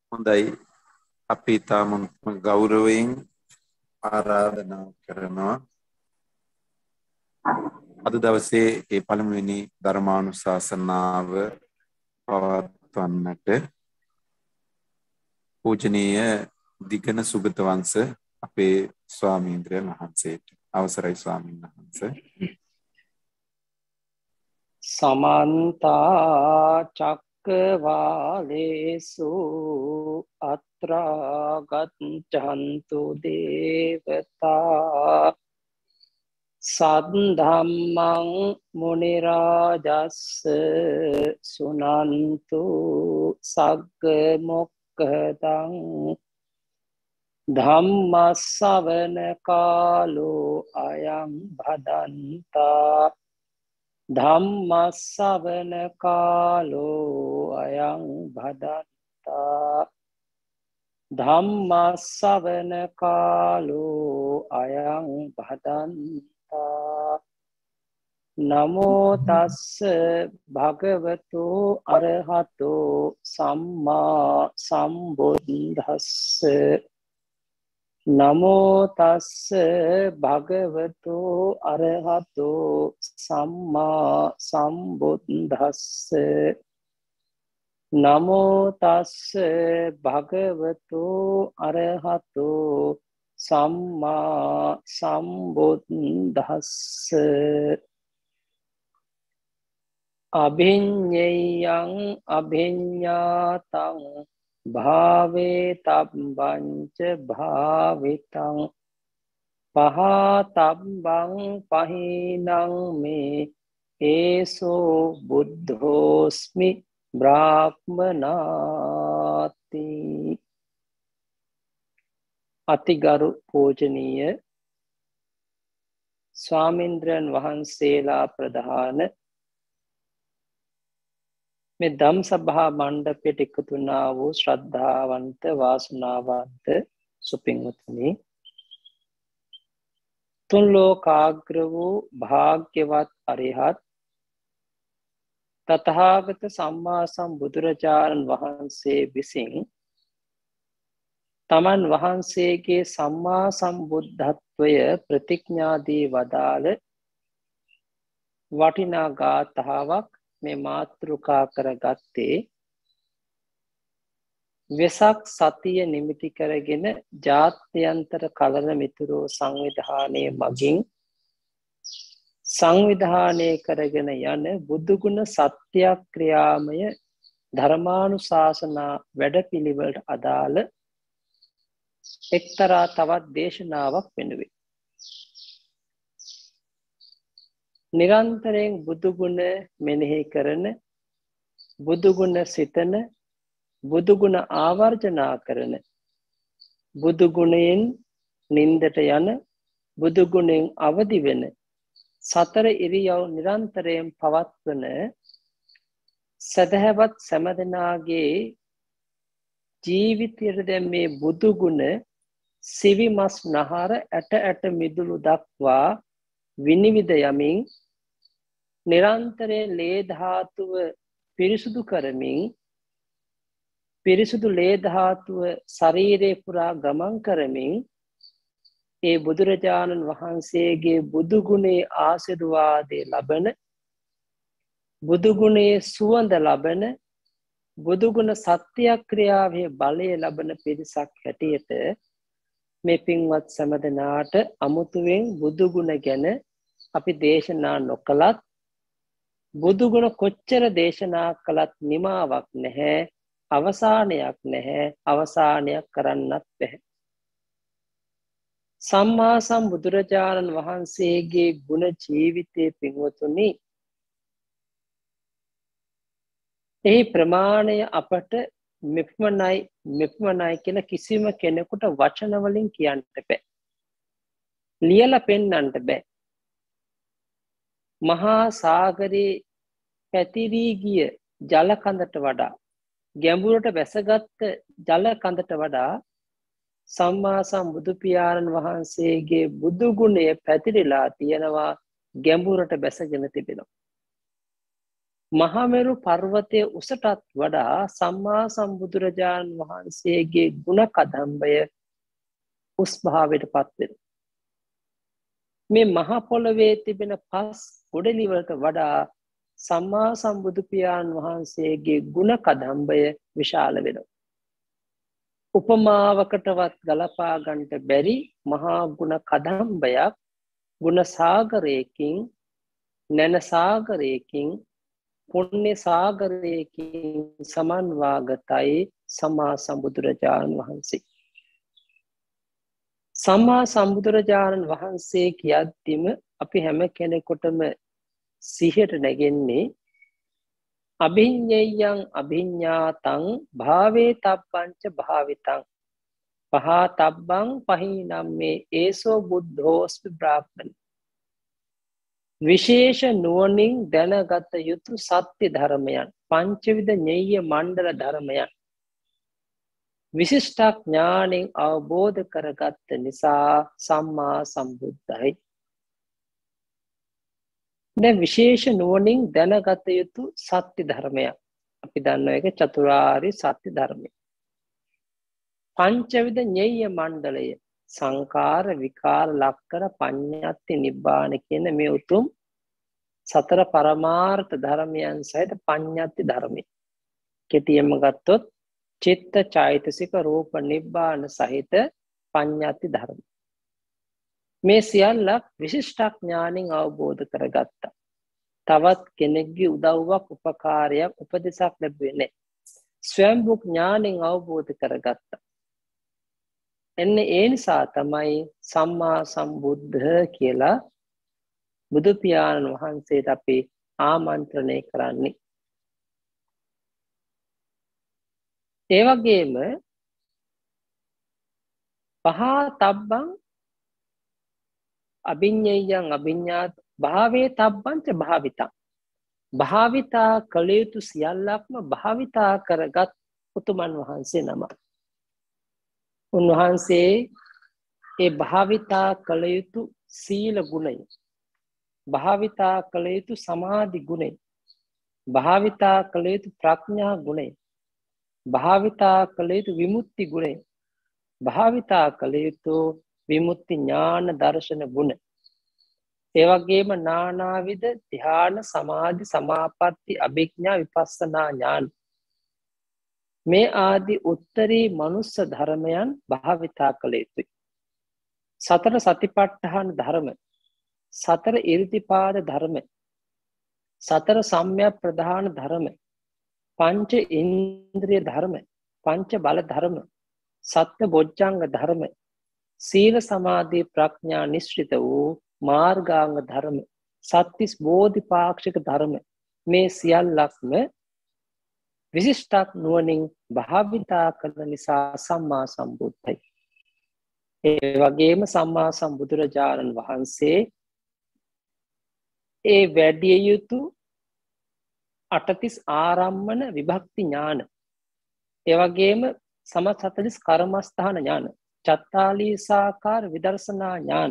හොඳයි අපි තාම ගෞරවයෙන් ආරාධනා කරනවා අද දවසේ මේ පළමුවෙනි ධර්මානුශාසනාව පවත්වන්නට පූජනීය දිගන සුගත වංශ අපේ ස්වාමීන්ද්‍රයන් වහන්සේට අවසරයි ස්වාමීන් වහන්සේ. සමන්ත චක්කවාලේසු අත්‍රා ගච්ඡන්තු දේවතා සද්ධම්මං මුනි රාජස්ස සුනන්තු සග්ග මොක්ඛදං ධම්ම ශ්‍රවණ කාලෝ අයං භදන්තා ධම්ම ශ්‍රවණ කාලෝ අයං භදන්තා ධම්ම ශ්‍රවණ කාලෝ අයං භදන්තා නමෝ තස්ස භගවතු අරහතෝ සම්මා සම්බුද්දස්ස නමෝ තස්ස භගවතු අරහතෝ සම්මා සම්බුද්දස්ස නමෝ තස්ස භගවතු අරහතෝ සම්මා සම්බුද්දස්ස අභිඤ්ඤයං අභිඤ්ඤාතං භාවේ තබ්බංච භාවිතං පහතබ්බං පහිනං මේ ඒසෝ බුද්ධෝස්මි බ්‍රාහ්මනාති. අතිගරු පූජනීය ස්වාමීන්ද්‍රයන් වහන්සේලා ප්‍රධාන මේ ධම් සභා මණ්ඩපයට එකතු වුණා වූ ශ්‍රද්ධාවන්ත වාසනාවන්ත සුපින්වතුනි, තුන් ලෝකාග්‍ර වූ භාග්‍යවත් අරිහත් තථාගත සම්මා සම්බුදුරජාණන් වහන්සේ විසින් තමන් වහන්සේගේ සම්මා සම්බුද්ධත්වය ප්‍රතිඥාදී වදාළ වටිනා ගාථාවක් මේ මාතෘකා කරගත්තේ වෙසක් සතිය නිමිති කරගෙන ජාත්‍යන්තර කලන මිතුරෝ සංවිධානයේ මගින් සංවිධානය කරගෙන යන බුදුගුණ සත්‍යක්‍රියාමය ධර්මානුශාසනා වැඩපිළිවෙලට අදාළ එක්තරා තවත් දේශනාවක් වෙනුවෙන් නිරන්තරයෙන් බුදුගුණ මෙනෙහි කරන, බුදුගුණ සිතන, බුදුගුණ ආවර්ජනා කරන, බුදුගුණයෙන් නින්දට යන, බුදුගුණයෙන් අවදි වෙන සතර ඉරියව් නිරන්තරයෙන් පවත්වන සදහවත් සෑමදෙනාගේ ජීවිතයට දැන් මේ බුදුගුණ සිවි මස් නහර ඇට ඇට මිදුළු දක්වා විනිවිද යමින් නිරන්තරයෙන් ලේ ධාතුව පිරිසුදු කරමින් පිරිසුදු ලේ ධාතුව ශරීරේ පුරා ගමන් කරමින් ඒ බුදුරජාණන් වහන්සේගේ බුදුගුණේ ආශිර්වාදේ ලබන, බුදුගුණේ සුවඳ ලබන, බුදුගුණ සත්‍යක්‍රියාවේ බලය ලබන පිරිසක් හැටියට මේ පින්වත් සෑමදෙනාට අමුතුවෙන් බුදුගුණ ගැන අපි දේශනා නොකලත්, බුදුගුණ කොච්චර දේශනා කළත් නිමාවක් නැහැ, අවසානයක් නැහැ, අවසානයක් කරන්නත් බැහැ. සම්මා සම්බුදුරජාණන් වහන්සේගේ ගුණ ජීවිතයේ පින්වතුනි, එහි ප්‍රමාණය අපට මෙපමණයි කියලා කිසිම කෙනෙකුට වචන වලින් කියන්න බෑ. ලියලා පෙන්වන්න බෑ. මහා සාගරේ පැතිරී ගිය ජල කඳට වඩා, ගැඹුරට වැසගත් ජල කඳට වඩා සම්මා සම්බුදු පියාණන් වහන්සේගේ බුදු ගුණය පැතිරිලා තියෙනවා, ගැඹුරට බැසගෙන තිබෙනවා. මහමෙරු පර්වතයේ උසටත් වඩා සම්මා සම්බුදුරජාණන් වහන්සේගේ ගුණ කදම්බය උස් භාවයට පත් වෙනවා. මේ මහ පොළවේ තිබෙන පස් ගොඩලි වලට වඩා සම්මා සම්බුදු පියාණන් වහන්සේගේ ගුණ කදම්බය විශාල වෙනවා. උපමාවකටවත් ගලපා ගන්නට බැරි මහා ගුණ කදම්බයක් ගුණ සාගරයකින් නැන සාගරයකින් පුණ්‍ය සාගරයකින් සමන්වාගතයි සම්මා සම්බුදුරජාණන් වහන්සේ. සම්මා සම්බුදුරජාණන් වහන්සේ කියද්දිම අපි හැම කෙනෙකුටම සිහියට නැගෙන්නේ අභිඤ්ඤයං අභිඤ්ඤාතං භාවේ තබ්බංච භාවිතං පහතබ්බං පහිනම් මේ ඒසෝ බුද්ධෝස්මි බ්‍රාහ්මණ. විශේෂ නුවණින් දැනගත යුතු සත්‍ය ධර්මයන් පංචවිධ ඤෙය්‍ය මණ්ඩල ධර්මයන් විශිෂ්ට ඥාණයෙන් අවබෝධ කරගත් නිසා සම්මා සම්බුද්ධයි. දැන් විශේෂ නුවණින් දැනගත යුතු සත්‍ය ධර්මයක් අපි දන්නවා ඒක චතුරාර්ය සත්‍ය ධර්මය. පංචවිධ ඤෙය්‍ය මණ්ඩලය සංකාර විකාර ලක්කර පඤ්ඤාති නිබ්බාන කියන මේ උතුම් සතර පරමාර්ථ ධර්මයන් සහිත පඤ්ඤාති ධර්මය. කෙටියෙන්ම ගත්තොත් චිත්ත චෛතසික රූප නිබ්බාන සහිත පඤ්ඤාති ධර්ම. මේ සියල්ලක් විශිෂ්ට ඥාණයෙන් අවබෝධ කරගත්තා. තවත් කෙනෙක්ගේ උදව්වක් උපකාරයක් උපදෙසක් ලැබුවේ නැහැ. ස්වයංභූ ඥාණයෙන් අවබෝධ කරගත්තා. එන්න ඒ නිසා තමයි සම්මා සම්බුද්ධ කියලා බුදු පියාණන් වහන්සේට අපි ආමන්ත්‍රණය කරන්නේ. ඒ වගේම පහතබ්බං අභිඤ්ඤයං අභිඤ්ඤාත භාවේ තබ්බංච භාවිතං. භාවිතා කළ යුතු සියල්ලක්ම භාවිතා කරගත් උතුමන් වහන්සේ නම. උන්වහන්සේ ඒ භාවිතා කළ යුතු සීල ගුණය, භාවිතා කළ යුතු සමාධි ගුණය, භාවිතා කළ යුතු ප්‍රඥා ගුණය, භාවිතා කළ යුතු විමුක්ති ගුණය, භාවිතා කළ යුතු විමුක්ති ඥාන දර්ශන ගුණ, ඒ වගේම නානාවිද ධ්‍යාන සමාධි සමාපatti අභිඥා විපස්සනා ඥාන මේ ආදී උත්තරී මනුස්ස ධර්මයන් භාවිතා කළ යුතුයි. සතර සතිපට්ඨාන ධර්ම, සතර ඉරිදිපාද ධර්ම, සතර සම්‍යක් ප්‍රධාන ධර්ම, පංච ඉන්ද්‍රිය ධර්ම, පංච බල ධර්ම, සත්‍ය බොජ්ජංග ධර්ම, සීල සමාධි ප්‍රඥා නිශ්චිත වූ මාර්ගාංග ධර්ම, සත්‍තිස් බෝධිපාක්ෂික ධර්ම මේ සියල්ලක්ම විශිෂ්ට නුවණින් භාවිතා කරන නිසා සම්මා සම්බුද්ධයි. ඒ වගේම සම්මා සම්බුදුරජාණන් වහන්සේ ඒ වැඩිය යුතු අටතිස් ආරම්මන විභක්ති ඥාන, ඒ වගේම සමත් 40 කර්මස්ථාන ඥාන, චත්තාලීසාකාර විදර්ශනා ඥාන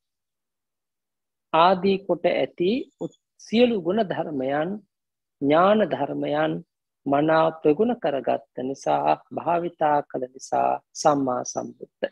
ආදී කොට ඇති සියලු ගුණ ධර්මයන් ඥාන ධර්මයන් මනා ප්‍රගුණ කරගත් නිසා භාවිතා කළ නිසා සම්මා සම්බුද්ධ.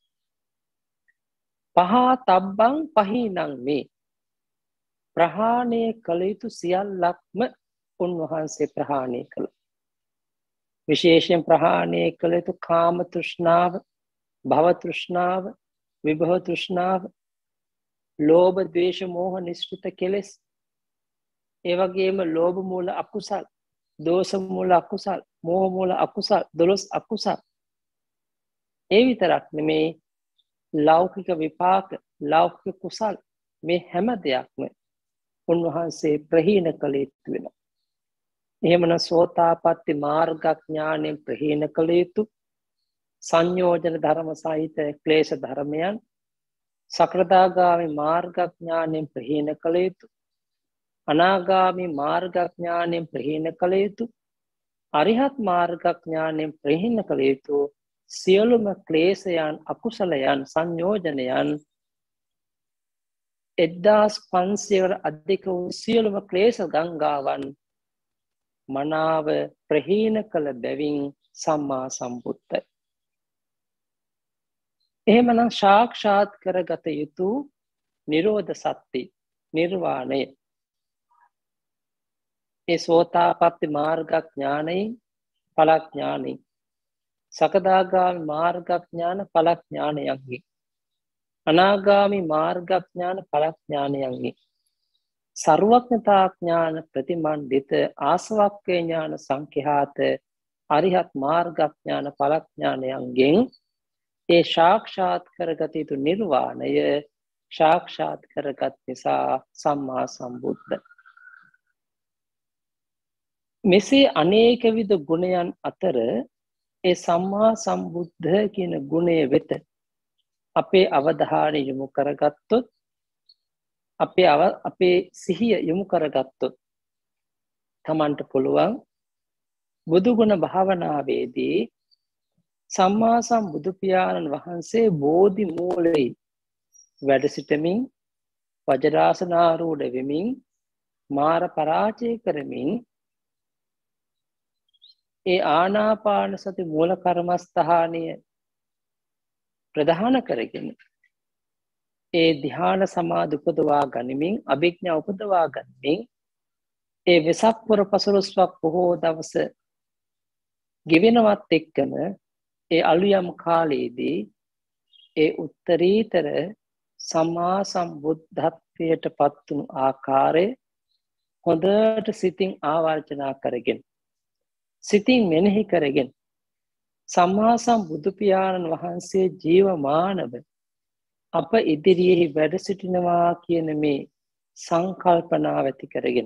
පහතබ්බං පහිනං මේ ප්‍රහාණය කළ යුතු සියල්ලක්ම උන්වහන්සේ ප්‍රහාණය කළා. විශේෂයෙන් ප්‍රහාණය කළ යුතු කාම තෘෂ්ණාව, භව තෘෂ්ණාව, විභව තෘෂ්ණාව, ලෝභ ද්වේෂ මෝහ නිස්ෘත කෙලෙස්, ඒ වගේම ලෝභ මූල අකුසල්, දෝෂ මූල අකුසල්, මෝහ මූල අකුසල්, 12 අකුසල්. ඒ විතරක් නෙමේ ලෞකික විපාක, ලෞකික කුසල් මේ හැම දෙයක්ම උන්වහන්සේ ප්‍රහීන කළ යුතු වෙනවා. එහෙමනම් සෝතාපට්ටි මාර්ගඥාණයෙන් ප්‍රහීන කළ යුතු සංයෝජන ධර්ම සහිත ක්ලේශ ධර්මයන්, සකෘදාගාමි මාර්ගඥාණයෙන් ප්‍රහීන කළ යුතු, අනාගාමි මාර්ගඥාණයෙන් ප්‍රහීන කළ යුතු, අරිහත් මාර්ගඥාණයෙන් ප්‍රහීන කළ යුතු සියලුම ක්ලේශයන්, අකුසලයන්, සංයෝජනයන් 1500 අධික වූ සියලුම ක්ලේශ ගංගාවන් මනාව ප්‍රහීන කළ බැවින් සම්මා සම්බුද්ධයි. එහෙමනම් සාක්ෂාත් කරගත යුතු නිරෝධ සත්‍ය නිර්වාණය ඒ සෝතාපට්ටි මාර්ග ඥානයෙන් ඵලඥානයි සකදාගාමි මාර්ග ඥාන ඵලඥානයන්හි අනාගාමි මාර්ග ඥාන ඵලඥානයන්හි සර්වඥතා ඥාන ප්‍රතිමන්විත ආසවක්ඛේ ඥාන සංඛ්‍යාත අරිහත් මාර්ග ඥාන ඵලඥානයන්ගෙන් ඒ සාක්ෂාත් කරගත යුතු නිර්වාණය සාක්ෂාත් කරගත් නිසා සම්මා සම්බුද්ධ. මෙසේ අනේක විද ගුණයන් අතර ඒ සම්මා සම්බුද්ධ කියන ගුණය වෙත අපේ අවධානය යොමු කරගත්තොත් අපේ සිහිය යොමු කරගත්තොත් තමන්ට පුළුවන් බුදු ගුණ භාවනාවේදී සම්මා සම්බුදු පියාණන් වහන්සේ බෝධි මූලයේ වැඩ සිටමින් වජ්‍රාසනාරූඪ වෙමින් මාර පරාජය කරමින් ඒ ආනාපාන සති මූල කර්මස්ථානය ප්‍රධාන කරගෙන ඒ ධ්‍යාන සමාධි උපදවා ගනිමින් අභිඥා උපදවා ගනිමින් ඒ වෙසක් පුර පසළොස්වක් බොහෝ දවස ගෙවෙනවත් එක්කම ඒ අලුයම් කාලයේදී ඒ උත්තරීතර සම්මා සම්බුද්ධත්වයට පත් වුණු ආකාරය හොඳට සිතින් ආවර්ජනා කරගෙන සිතින් මෙනෙහි කරගෙන සම්මා සම්බුදු පියාණන් වහන්සේ ජීවමානව අප ඉදිරියෙහි වැඩ සිටිනවා කියන මේ සංකල්පනාව ඇති කරගෙන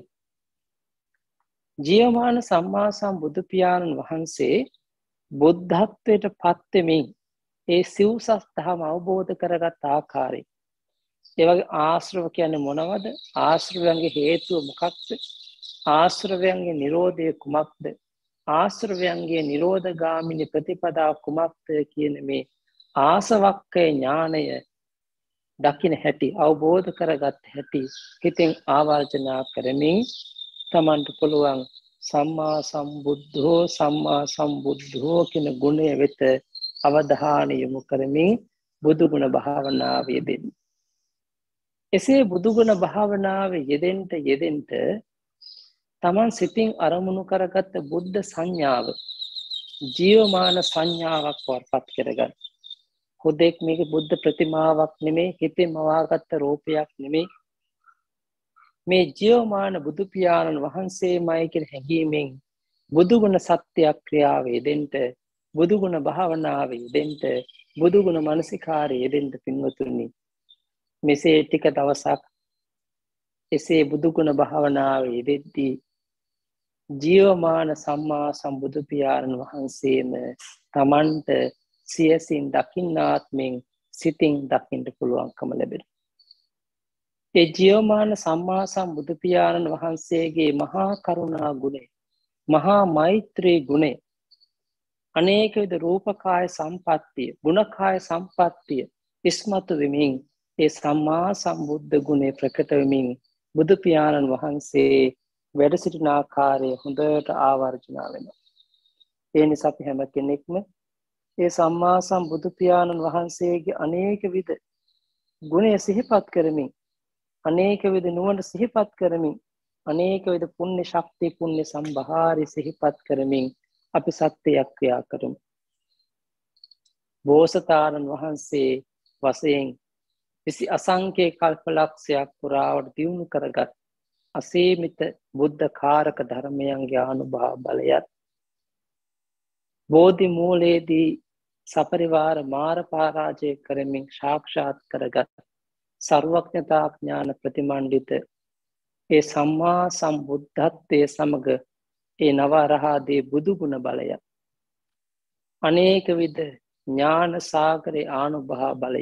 ජීවමාන සම්මා සම්බුදු පියාණන් වහන්සේ බුද්ධත්වයට පත් වෙමින් ඒ සිව්සස් දහම අවබෝධ කරගත් ආකාරය ඒ වගේ ආශ්‍රව කියන්නේ මොනවද? ආශ්‍රවයන්ගේ හේතුව මොකක්ද? ආශ්‍රවයන්ගේ නිරෝධය කුමක්ද? ආශ්‍රවයන්ගේ නිරෝධගාමිනී ප්‍රතිපදාව කුමක්ද කියන මේ ආසවක්ඛේ ඥානය දකින්න හැටි අවබෝධ කරගත් හැටි හිතෙන් ආවර්ජනා කරමින් තමන්ට පුළුවන් සම්මා සම්බුද්ධෝ කියන ගුණය වෙත අවධානය යොමු කරමින් බුදු ගුණ භාවනාවේ යෙදෙන්න. එසේ බුදු ගුණ භාවනාවේ යෙදෙන්න තමන් සිතින් අරමුණු කරගත් බුද්ධ සංඥාව ජීවමාන සංඥාවක් වඩපත් කරගන්න. හුදෙක් මේක බුද්ධ ප්‍රතිමාවක් නෙමෙයි, හිතේ මවාගත්ත රූපයක් නෙමෙයි. මේ ජීවමාන බුදු පියාණන් වහන්සේමයි කියන හැඟීමෙන් බුදු ගුණ සත්‍ය ක්‍රියාවේ දෙන්න, බුදු ගුණ භාවනාවේ දෙන්න, බුදු ගුණ මානසිකාරයේ දෙන්න පින්වතුනි. මෙසේ ටික දවසක් එසේ බුදු ගුණ භාවනාවේ දෙද්දී ජීවමාන සම්මා සම්බුදු පියාණන් වහන්සේම තමන්ට සියසින් දකින්නාත්මෙන් සිතින් දකින්න පුළුවන්කම ලැබෙනවා. ඒ ජීවමාන සම්මා සම්බුදු පියාණන් වහන්සේගේ මහා කරුණා ගුණය, මහා මෛත්‍රී ගුණය, අනේක විද රූපකාය සම්පත්තිය, ගුණකාය සම්පත්තිය ඉස්මතු වෙමින් ඒ සම්මා සම්බුද්ධ ගුණය ප්‍රකට වෙමින් බුදු පියාණන් වහන්සේ වැඩ සිටින ආකාරය හොඳට ආවර්ජනා වෙනවා. ඒ නිසා අපි හැම කෙනෙක්ම ඒ සම්මා සම්බුදු පියාණන් වහන්සේගේ අනේක විද ගුණය සිහිපත් කරමින්, අනේක විද නුවණ සිහිපත් කරමින්, අනේක විද පුණ්‍ය ශක්තිය පුණ්‍ය සම්භාරය සිහිපත් කරමින් අපි සත්‍යයක් ක්‍රියා කරමු. බෝසතාණන් වහන්සේ වශයෙන් අසංඛ්‍ය කල්පලක්ෂයක් පුරාවට දියුණු කරගත් අසීමිත බුද්ධ කාරක ධර්මයන්ගේ අනුභව බලයත් බෝධි මූලයේදී සපරිවාර මාර පරාජය කරමින් සාක්ෂාත් කරගත් සර්වඥතා ඥාන ප්‍රතිමන්විත ඒ සම්මා සම්බුද්ධත්වයේ සමග ඒ නවරහදී බුදු ගුණ බලය අනේක විද ඥාන සාගරේ ආනුභව බලය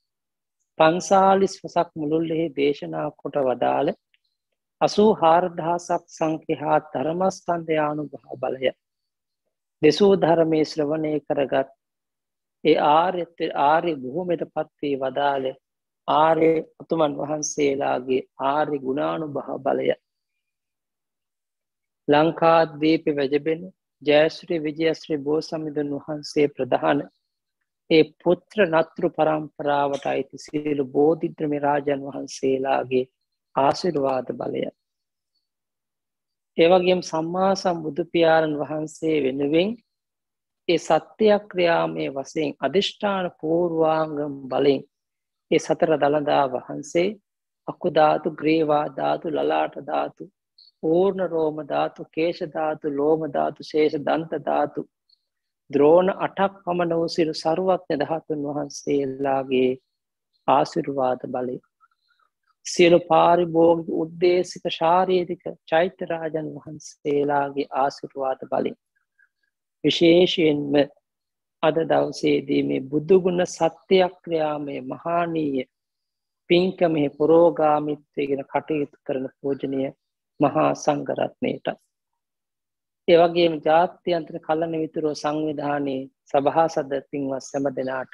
45 වසක් මුළුල්ලේ දේශනා කොට වදාළ 84000ක් සංඛ්‍යාත ධර්මස්කන්ධය අනුභව බලය දෙසූ ධර්මයේ ශ්‍රවණය කරගත් ඒ ආර්ය භූමියට පත් වී වදාළ ආර්ය උතුමන් වහන්සේලාගේ ආර්ය ගුණානුභව බලය ලංකාද්වීපේ වැජබෙන ජයශ්‍රී විජයශ්‍රී බෝසමිඳුන් වහන්සේ ප්‍රධාන ඒ පුත්‍ර නත්‍ර පරම්පරාවට අයිති සියලු බෝධිද්‍රම රාජන් වහන්සේලාගේ ආශිර්වාද බලය. ඒ වගේම සම්මා සම්බුදු පියාණන් වහන්සේ වෙනුවෙන් ඒ සත්‍යක්‍රියාමය වශයෙන් අධිෂ්ඨාන පූර්වාංගම් බලෙන් ඒ සතර දළදා වහන්සේ අකුධාතු, ග්‍රීවා ධාතු, ලලාට ධාතු, පූර්ණ රෝම ධාතු, කේශ ධාතු, ලෝම ධාතු, ශේෂ දන්ත ධාතු, ද්‍රෝණ 8ක් පමණ වූ සියලු සර්වඥ ධාතුන් වහන්සේලාගේ ආශිර්වාද බලය. සියලු පාරිභෝගික උද්දේශික ශාරීරික චෛත්‍ය රාජන් වහන්සේලාගේ ආශිර්වාද බලය. විශේෂයෙන්ම අද දවසේදී මේ බුදුගුණ සත්‍යක්‍රියාමය මහානීය පින්කමෙහි පුරෝගාමිත්වයෙන් කටයුතු කරන පූජනීය මහා සංඝරත්නයට, ඒ වගේම ජාත්‍යන්තර කලන විතරෝ සංවිධානයේ සභාසද පින්වත් සෑම දෙනාට,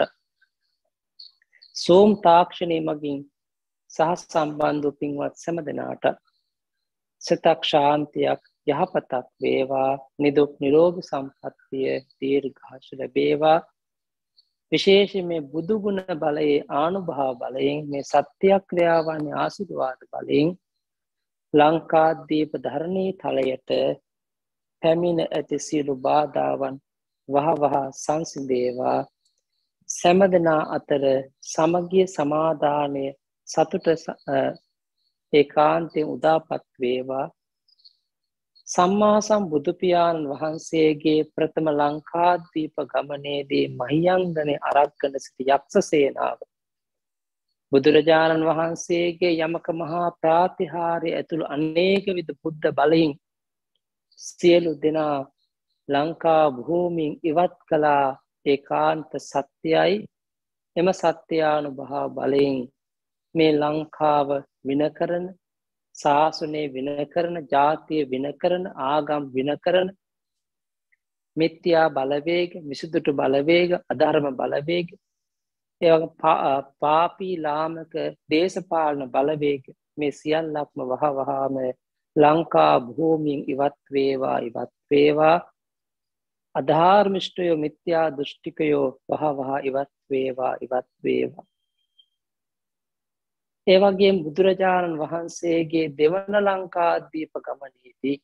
සෝම් තාක්ෂණය මගින් සහ සම්බන්ධ පින්වත් සෑම දෙනාට සිතක් ශාන්තියක් යහපතක් වේවා, නිදුක් නිරෝගී සම්පන්නිය දීර්ඝායුෂ ලැබේවා. විශේෂයෙන් මේ බුදුගුණ බලයේ ආනුභාව බලයෙන් මේ සත්‍යක්‍රියාවන් ආශිර්වාද බලයෙන් ලංකාද්වීප ධර්ණී තලයට පැමිණ ඇති සියලු බාධාවන් වහවහ සංසිඳේවා. සෑම දෙනා අතර සමගිය සමාදානය සතුට ඒකාන්තයෙන් උදාපත් වේවා. සම්මා සම්බුදු පියාණන් වහන්සේගේ ප්‍රථම ලංකාද්වීප ගමනේදී මහියංගනේ අරක්කන සිටි යක්ෂ සේනාව බුදුරජාණන් වහන්සේගේ යමක මහා ප්‍රාතිහාර්ය ඇතුළු අනේක විද බුද්ධ බලයෙන් සියලු දෙනා ලංකා භූමියෙන් ඉවත් කළා. ඒකාන්ත සත්‍යයි. එම සත්‍යානුභව බලයෙන් මේ ලංකාව වින කරන, ශාසනය වින කරන, ජාතිය වින කරන, ආගම් වින කරන මිත්‍යා බලවේග, මිසුදුටු බලවේග, අධර්ම බලවේග, පාපී ලාමක දේශපාලන බලවේග මේ සියල්ලක්ම වහවහාම ලංකා භූමියෙන් ඉවත් වේවා, ඉවත් වේවා. අධාර්මිෂ්ඨයෝ මිත්‍යා දෘෂ්ටිකයෝ වහවහ ඉවත් වේවා, ඉවත් වේවා. ඒ වගේම බුදුරජාණන් වහන්සේගේ දෙවන ලංකාද්වීප ගමනේදී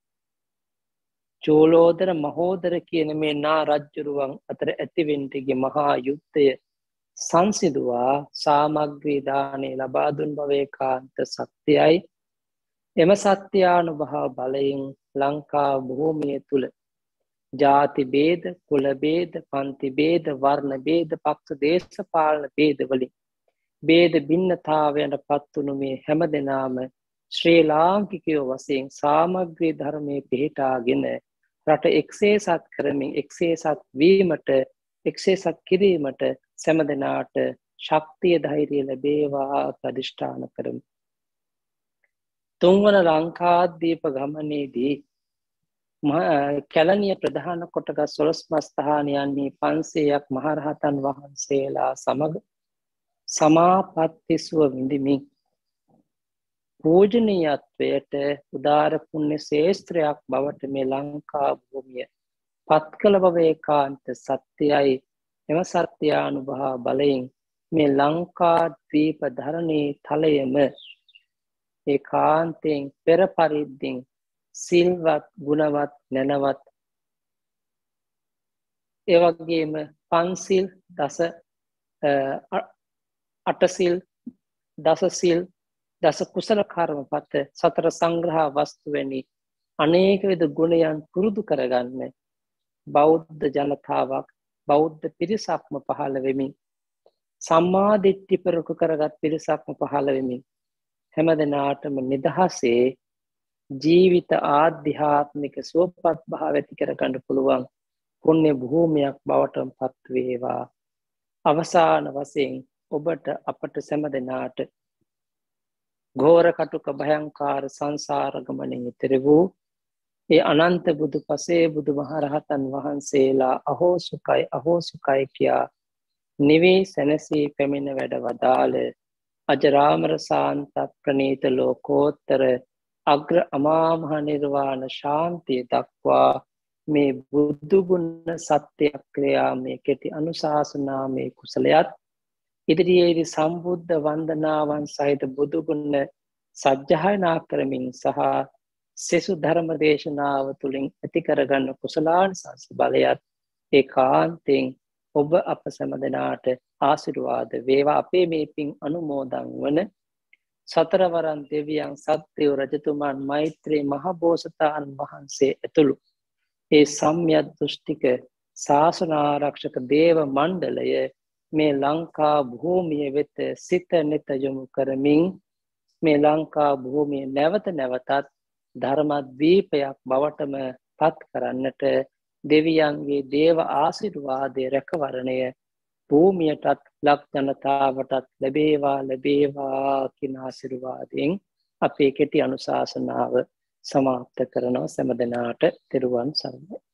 චෝලෝදර මහෝදර කියන මේ නා රජ්ජුරුවන් අතර ඇතිවෙන්ටගේ මහා යුද්ධය සංසිදුවා සාමග්‍රී දානය ලබා දුන් බව ඒකාන්ත සත්‍යයි. එම සත්‍යානුභව බලයෙන් ලංකා භූමිය තුල ජාති ભેද, කුල ભેද, පන්ති ભેද, වර්ණ ભેද, පක්ෂ දේශපාලන ભેද වලින් ભેද භින්නතාවයන්ට පත්වුණු මේ හැම දෙනාම ශ්‍රී ලාංකිකයෝ වශයෙන් සාමග්‍රී ධර්මයේ පිහිටාගෙන රට එක්සේසත් කරමින් එක්සේසත් වීමට, එක්සේසත් කිරීමට සෑම දෙනාට ශක්තිය ධෛර්යය ලැබේවා ප්‍රතිෂ්ඨාන කරමු. තුන්වන ලංකාද්වීප ගමනේදී කැලණිය ප්‍රධාන කොටගත් සොළොස්මස්ථානයන්හි 500ක් මහරහතන් වහන්සේලා සමග සමාපත්තිසුව විඳිමින් පූජනීයත්වයට උදාර පුණ්‍ය ශේෂ්ත්‍රයක් බවට මේ ලංකා භූමිය පත් කළ බව ඒකාන්ත සත්‍යයි. එම සත්‍යානුභව බලයෙන් මේ ලංකාද්වීප ධරණී තලයම ඒකාන්තයෙන් පෙර පරිද්දෙන් සිල්වත්, ගුණවත්, නැනවත්, ඒ වගේම පන්සිල්, දස අටසිල්, දසසිල්, දස කුසල කර්මපත, සතර සංග්‍රහ වස්තු වැනි අනේක විද ගුණයන් පුරුදු කරගන්න බෞද්ධ ජනතාවක්, බෞද්ධ පිරිසක්ම පහළ වෙමින්, සම්මා දිට්ඨි පෙරක කරගත් පිරිසක්ම පහළ වෙමින් හැම දිනාටම නිදහසේ ජීවිත ආධ්‍යාත්මික සුවපත් භාව ඇති කරගන්න පුළුවන් පුණ්‍ය භූමියක් බවට පත් වේවා. අවසාන වශයෙන් ඔබට අපට සෑම දෙනාට ඝෝර කටුක භයංකාර සංසාර ගමනින් ඈතර වූ ඒ අනන්ත බුදු පසේ බුදු මහරහතන් වහන්සේලා අහෝසුකයි කියා නිවී සැනසී පැමිණ වැඩ වදාළ අජරාමර සාන්ත ප්‍රණීත ලෝකෝත්තර අග්‍ර අමා මහ නිර්වාණ ශාන්තිය දක්වා මේ බුදු ගුණ සත්‍ය ක්‍රියා මේ කෙටි අනුශාසනා මේ කුසලයත් ඉදිරියේදී සම්බුද්ධ වන්දනාවන් සහිත බුදු ගුණ සජ්ජායනා කරමින් සහ සෙසු ධර්ම දේශනාව තුළින් ඇති කරගන්න කුසලානිසංස බලයත් ඒකාන්තයෙන් ඔබ අප සැම දෙනාට ආශිර්වාද වේවා. අපේ මේ පින් අනුමෝදන් වන සතරවරන් දෙවියන් සත්වයෝ රජතුමන් මෛත්‍රී මහ බෝසතාණන් වහන්සේ ඇතුළු ඒ සම්‍යක් දෘෂ්ටික ශාසන ආරක්ෂක දේව මණ්ඩලය මේ ලංකා භූමිය වෙත සිත නෙත යොමු කරමින් මේ ලංකා භූමිය නැවත නැවතත් ධර්මද්වීපයක් බවටම පත් කරන්නට දෙවියන්ගේ දේව ආශිර්වාදයේ රැකවරණය භූමියටත් ලක් ජනතාවටත් ලැබේවා කියන ආශිර්වාදයෙන් අපේ කෙටි අනුශාසනාව සමාප්ත කරනවා. සෑම දිනාට තෙරුවන් සරණයි.